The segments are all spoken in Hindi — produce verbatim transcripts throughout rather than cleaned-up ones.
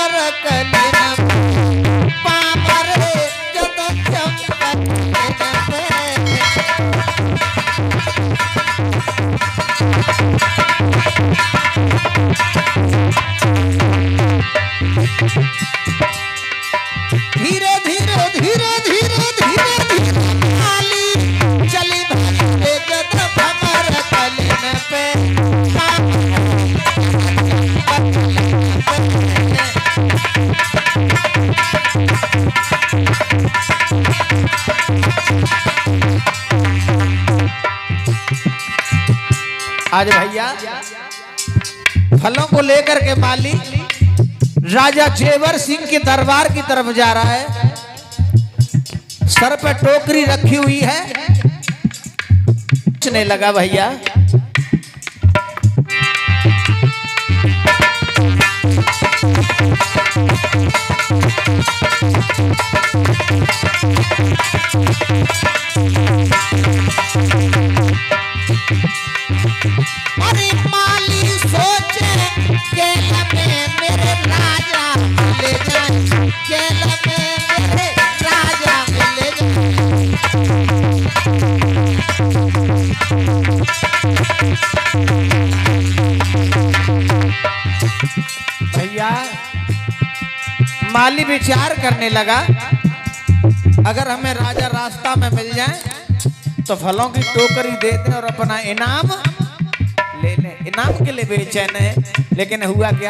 भमर कलिन पामर जत चंपक धीरे धीरे धीरे धीरे धीरे धीरे माली चली भागे जत भमर कलिन पे आज भैया फलों को लेकर के माली राजा जेवर सिंह के दरबार की तरफ जा रहा है। सर पर टोकरी रखी हुई है। कुछ नहीं लगा भैया। अरे माली सोचे के लगे मेरे राजा ले जाए, के लगे मेरे राजा ले जाए। भैया माली विचार करने लगा, अगर हमें राजा रास्ता में मिल जाए तो फलों की टोकरी दे दें और अपना इनाम ले लें। इनाम के लिए बेचैन है, लेकिन हुआ क्या?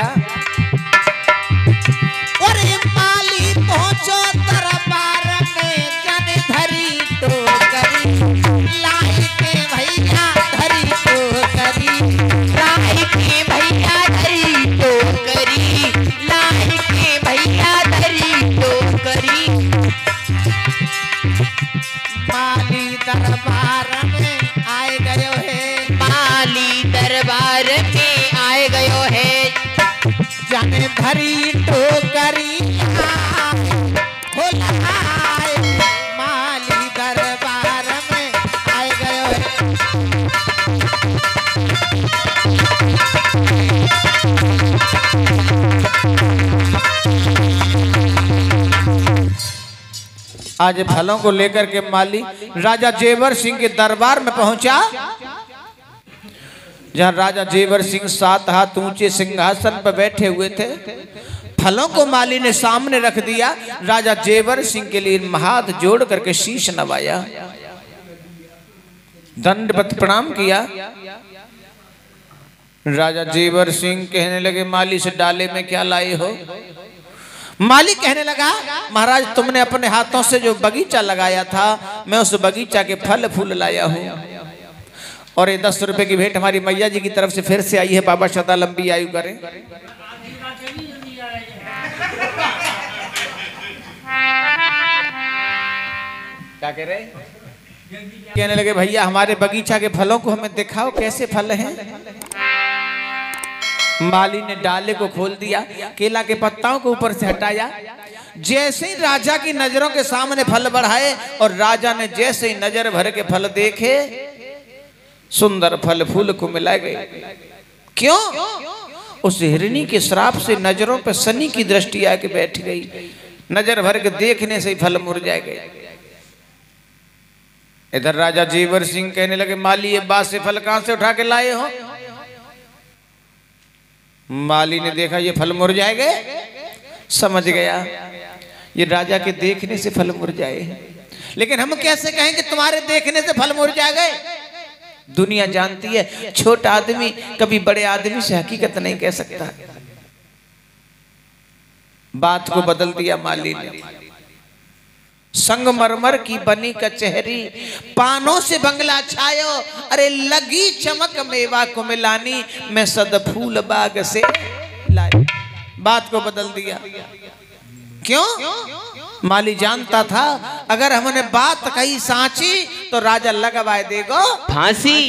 अरे माली पहुंचो दरबार में, जन धरी टोकरी लाई के भैया धरी टोकरी, लाई के भैया धरी टोकरी, लाई के भैया धरी टोकरी। माली दरबार में आए गयो है, माली दरबार में आए गयो है, जाने भरी टोकरी माली दरबार में आए गयो है। आज फलों को लेकर के माली राजा जेवर सिंह के दरबार में पहुंचा, जहां राजा जेवर सिंह सात हाथ ऊंचे सिंहासन पर बैठे हुए थे। फलों को माली ने सामने रख दिया। राजा जेवर सिंह के लिए हाथ जोड़ करके शीश नवाया, दंडवत प्रणाम किया। राजा जेवर सिंह कहने लगे, माली से डाले में क्या लाए हो? माली कहने लगा, महाराज तुमने अपने हाथों से जो बगीचा लगाया था, मैं उस बगीचा के फल फूल लाया हूँ। और ये दस रुपए की भेंट हमारी मैया जी की तरफ से फिर से आई है। बाबा सदा लंबी आयु करें। क्या कह रहे? कहने लगे, भैया हमारे बगीचा के फलों को हमें दिखाओ, कैसे फल हैं? माली ने डाले को खोल दिया, केला के पत्ताओं को ऊपर से हटाया। जैसे ही राजा की नजरों के सामने फल बढ़ाए और राजा ने जैसे ही नजर भर के फल देखे, सुंदर फल फूल को मिलाए गए। क्यों? उस हिरनी के श्राप से नजरों पर शनि की दृष्टि आके बैठ गई। नजर भर के देखने से ही फल मुरझा गए। इधर राजा जेवर सिंह कहने लगे, माली ये बात से फल कहां से उठा के लाए हो? माली ने देखा ये फल मुरझाए गए, समझ गया ये राजा के देखने से फल मुरझाए हैं। लेकिन हम कैसे कहें कि तुम्हारे देखने से फल मुरझा गए? दुनिया जानती है, छोटा आदमी कभी बड़े आदमी से हकीकत नहीं कह सकता। बात को बदल दिया माली ने। संगमरमर की बनी कचहरी, पानों से बंगला छायो, अरे लगी चमक मेवा को मिलानी, मैं सद फूल बाग से लाई। बात को बदल दिया। क्यों? माली जानता था अगर हमने बात कही सांची तो राजा लगवाए देगा फांसी।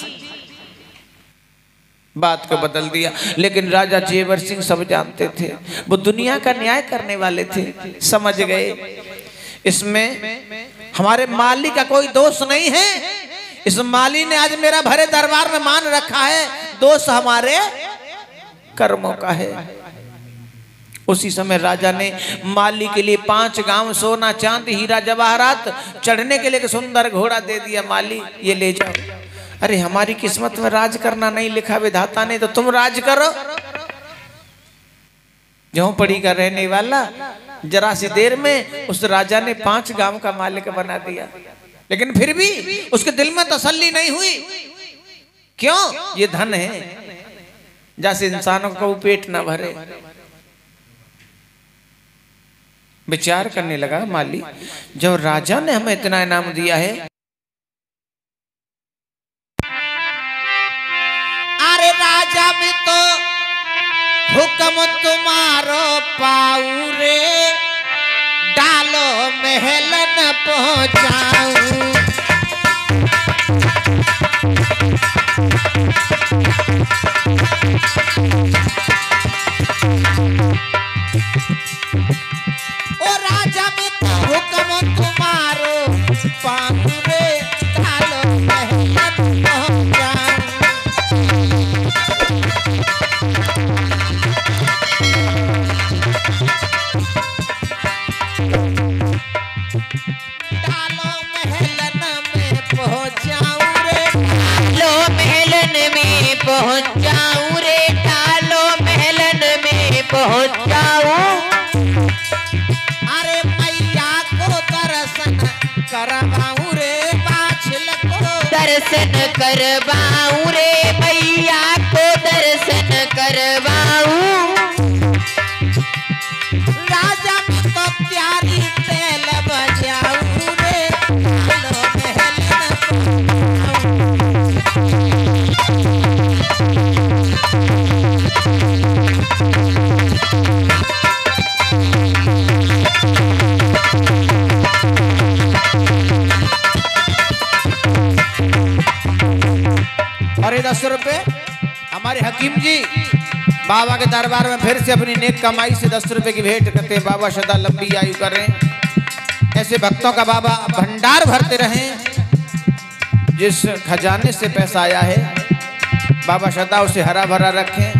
बात को बदल दिया। लेकिन राजा जेवर सिंह सब जानते थे, वो दुनिया का न्याय करने वाले थे, समझ गए इसमें हमारे माली का कोई दोष नहीं है। इस माली ने आज मेरा भरे दरबार में मान रखा है, दोष हमारे कर्मों का है। उसी समय राजा ने माली के लिए पांच गांव सोना चांदी हीरा जवाहरात चढ़ने के लिए सुंदर घोड़ा दे दिया। माली ये ले जाओ। अरे हमारी किस्मत में राज करना नहीं लिखा विधाता ने, तो तुम राज करो। झोंपड़ी का रहने वाला जरा सी देर में उस राजा ने पांच गांव का मालिक बना दिया। लेकिन फिर भी उसके दिल में तसल्ली नहीं हुई। क्यों? ये धन है, जैसे इंसानों को पेट ना भरे। विचार करने लगा माली, जब राजा ने हमें इतना इनाम दिया है, अरे राजा भी तो हुक्म तुम्हारो पाऊ रे, डालो महल न पहुंचाऊं। ओ राजा में तो हुक्म तुम्हारो पाऊ रे, डालो महल न पहुंचाऊं। डालो महलन में पहुंचाऊं रे, डालो महलन में पहुंचाऊं रे, डालो महलन में पहुंचाऊं। अरे मैया को दर्शन करवाऊं रे, बाछल को दर्शन करवाऊं रे, मैया को दर्शन करवाऊं। राजा में तो प्यारी तेल बजाऊं रे, डालो महल और ये दस रुपए हमारे हकीम जी बाबा के दरबार में फिर से अपनी नेक कमाई से दस रुपए की भेंट करते हैं। बाबा सदा लंबी आयु करें, ऐसे भक्तों का बाबा भंडार भरते रहें। जिस खजाने से पैसा आया है बाबा सदा उसे हरा भरा रखें।